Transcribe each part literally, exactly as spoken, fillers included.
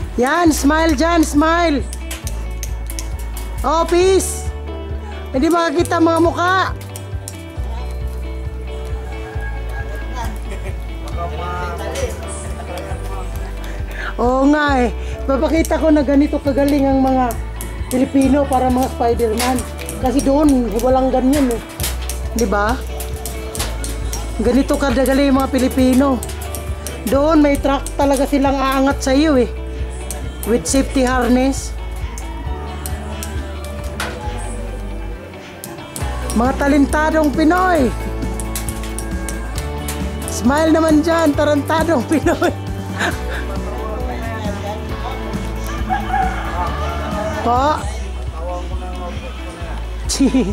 Yan, smile dyan, smile. Oh, peace. Hindi makakita mga mukha. Oo nga eh. Papakita ko na ganito kagaling ang mga Pilipino para mga Spider-Man. Kasi doon, walang ganyan eh. Di ba? Ganito kagaling yung mga Pilipino. Doon may truck talaga silang aangat sa iyo eh. With safety harness. Mga talentadong Pinoy. Smile naman dyan, tarantadong Pinoy. Po. Chi.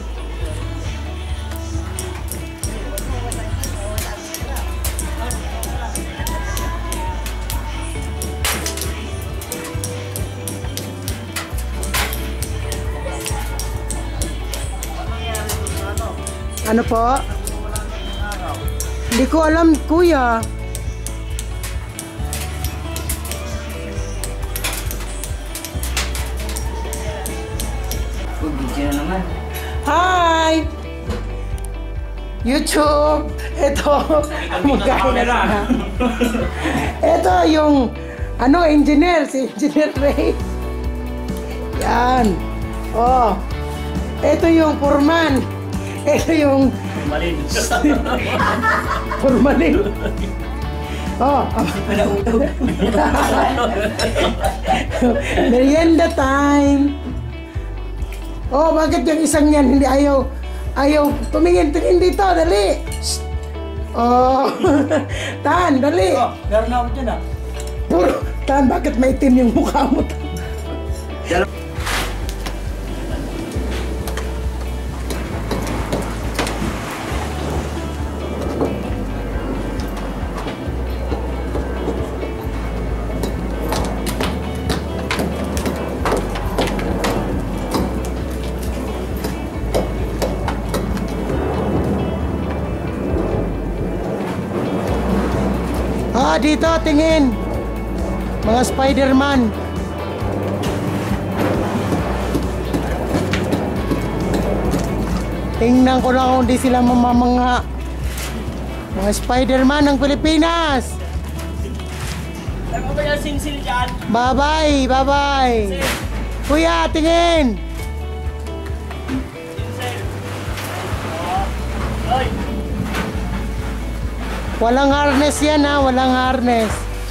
Ano po? Hindi ko alam, kuya. Hi! YouTube! Ito, magkakalas na. Ito yung, ano, engineer, si Engineer Ray. Yan. Oh. Ito yung foreman. Ito yung formalin. Formalin. Oh. Merienda time. Oh, bakit yung isang yan hindi ayaw ayaw tumingin tingin dito, dali. Oh. Tan, dali. Oh, meron na ako dyan ah. Puro, Tan, bakit may itim yung mukha mo? Ah, dito, tingin. Mga Spider-Man. Tingnan ko lang kung di sila mamamanga. Mga Spider-Man ng Pilipinas. Ano ba yung sinsil dyan? Bye-bye, bye-bye. Kuya, tingin. Sinsil. Oh. Oy. Walang harness yan ha, walang harness.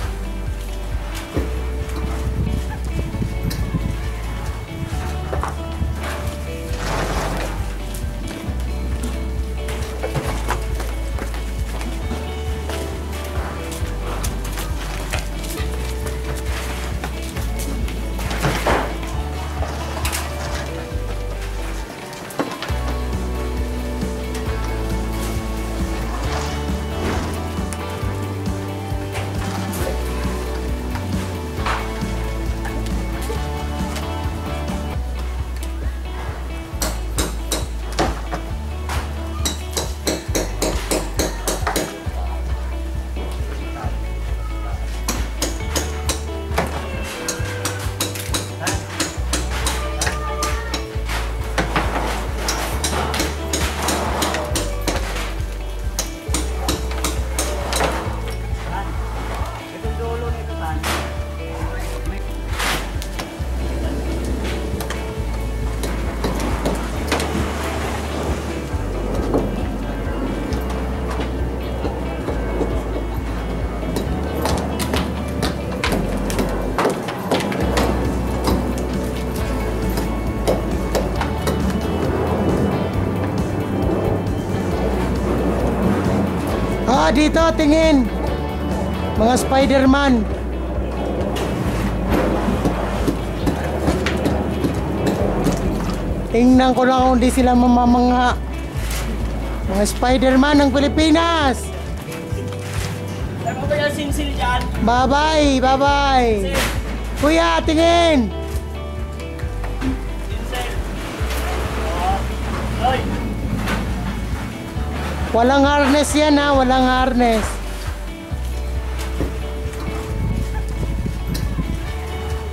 Ah, dito, tingin. Mga Spider-Man. Tingnan ko lang kung di sila mamamanga. Mga Spider-Man ng Pilipinas. Ano ba yung sinsil dyan? Bye-bye, bye-bye. Kuya, tingin. Sinsil. Oh. Oy. Walang harness yan ha, walang harness.